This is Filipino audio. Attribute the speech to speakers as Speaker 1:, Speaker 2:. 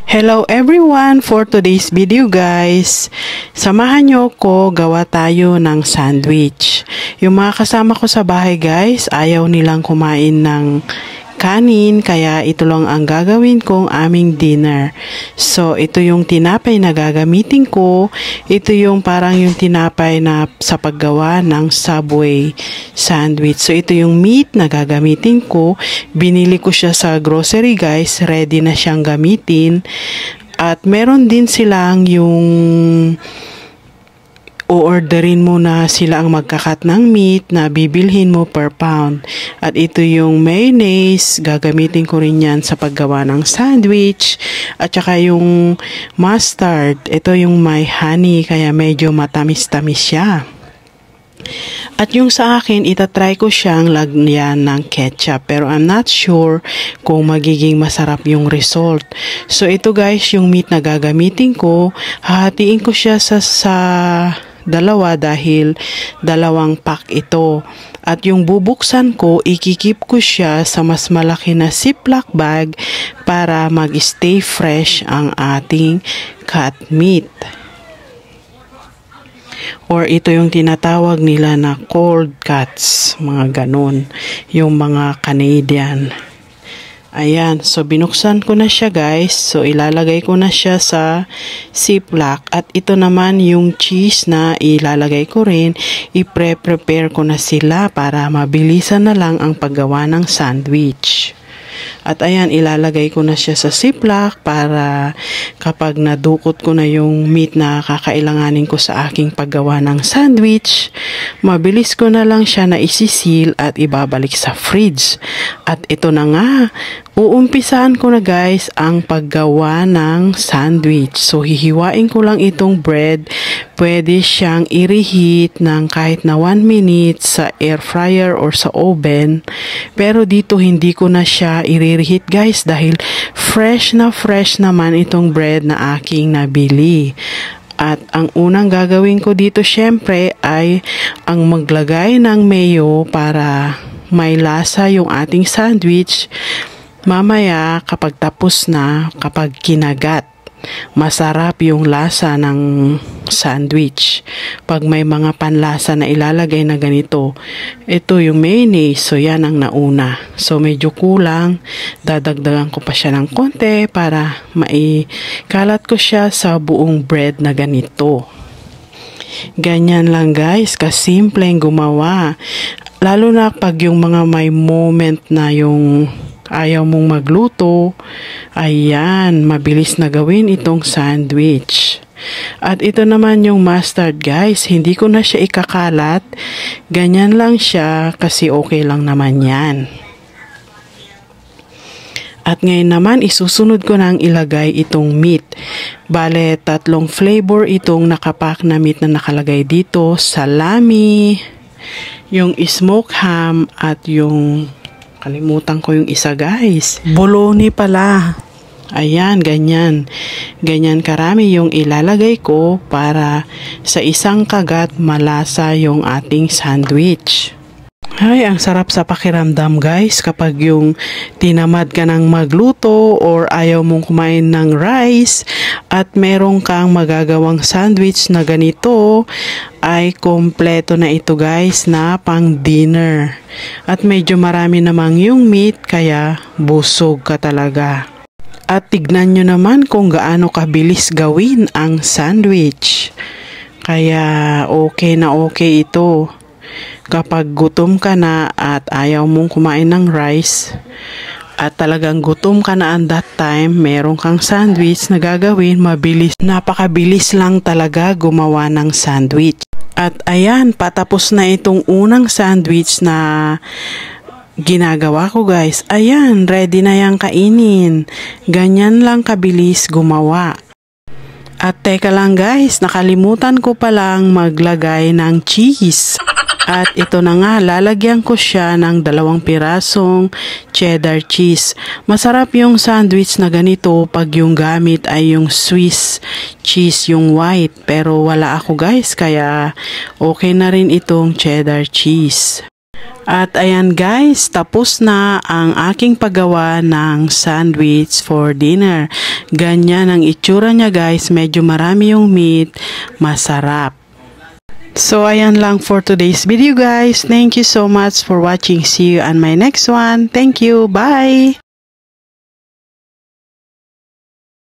Speaker 1: Hello everyone! For today's video guys, samahan nyo ko gawa tayo ng sandwich. Yung mga kasama ko sa bahay guys, ayaw nilang kumain ng kanin, kaya ito lang ang gagawin kong aming dinner. So, ito yung tinapay na gagamitin ko. Ito yung parang yung tinapay na sa paggawa ng Subway sandwich. So, ito yung meat na gagamitin ko. Binili ko siya sa grocery guys. Ready na siyang gamitin. At meron din silang yung o-orderin mo na sila ang magkakat ng meat na bibilhin mo per pound. At ito yung mayonnaise, gagamitin ko rin yan sa paggawa ng sandwich. At saka yung mustard, ito yung may honey kaya medyo matamis-tamis siya. At yung sa akin, itatry ko siyang lagyan ng ketchup. Pero I'm not sure kung magiging masarap yung result. So ito guys, yung meat na gagamitin ko, hahatiin ko siya sa dalawa dahil dalawang pack ito. At yung bubuksan ko, ikikip ko siya sa mas malaki na Ziploc bag para mag-stay fresh ang ating cut meat. Or ito yung tinatawag nila na cold cuts, mga ganun, yung mga Canadian. Ayan, so binuksan ko na siya guys. So ilalagay ko na siya sa Ziploc. At ito naman yung cheese na ilalagay ko rin. I-prepare ko na sila para mabilisan na lang ang paggawa ng sandwich. At ayan, ilalagay ko na siya sa Ziploc para kapag nadukot ko na yung meat na kakailanganin ko sa aking paggawa ng sandwich, mabilis ko na lang siya na isisil at ibabalik sa fridge. At ito na nga, uumpisahan ko na guys ang paggawa ng sandwich. So hihiwain ko lang itong bread. Pwede siyang i-reheat ng kahit na 1 minute sa air fryer or sa oven. Pero dito hindi ko na siya i-reheat guys dahil fresh naman itong bread na aking nabili. At ang unang gagawin ko dito syempre ay ang maglagay ng mayo para may lasa yung ating sandwich. Mamaya kapag tapos na, kapag kinagat, masarap yung lasa ng sandwich. Pag may mga panlasa na ilalagay na ganito, ito yung mayonnaise, so yan ang nauna. So medyo kulang, dadagdagan ko pa siya ng konti para maikalat ko siya sa buong bread na ganito. Ganyan lang guys, kasimpleng gumawa. Lalo na pag yung mga may moment na yung ayaw mong magluto, ayan, mabilis na gawin itong sandwich. At ito naman yung mustard guys, hindi ko na siya ikakalat, ganyan lang siya kasi okay lang naman yan. At ngayon naman, isusunod ko nang ilagay itong meat. Bale, 3 flavor itong nakapack na meat na nakalagay dito, salami, yung smoked ham, at yung kalimutan ko yung isa guys, bologna pala. Ayan, ganyan. Ganyan karami yung ilalagay ko para sa isang kagat malasa yung ating sandwich. Ay, ang sarap sa pakiramdam guys kapag yung tinamad ka ng magluto or ayaw mong kumain ng rice at meron kang magagawang sandwich na ganito, ay kompleto na ito guys na pang dinner. At medyo marami namang yung meat kaya busog ka talaga. At tignan nyo naman kung gaano kabilis gawin ang sandwich. Kaya okay na okay ito. Kapag gutom ka na at ayaw mong kumain ng rice at talagang gutom ka na at that time, meron kang sandwich na gagawin, mabilis, napakabilis lang talaga gumawa ng sandwich. At ayan, patapos na itong unang sandwich na ginagawa ko guys. Ayan, ready na yang kainin. Ganyan lang kabilis gumawa. At teka lang guys, nakalimutan ko palang maglagay ng cheese. At ito na nga, lalagyan ko siya ng 2 pirasong cheddar cheese. Masarap yung sandwich na ganito pag yung gamit ay yung Swiss cheese, yung white. Pero wala ako guys, kaya okay na rin itong cheddar cheese. At ayan guys, tapos na ang aking paggawa ng sandwich for dinner. Ganyan ang itsura niya guys, medyo marami yung meat, masarap. So ayan lang for today's video guys. Thank you so much for watching. See you on my next one. Thank you. Bye!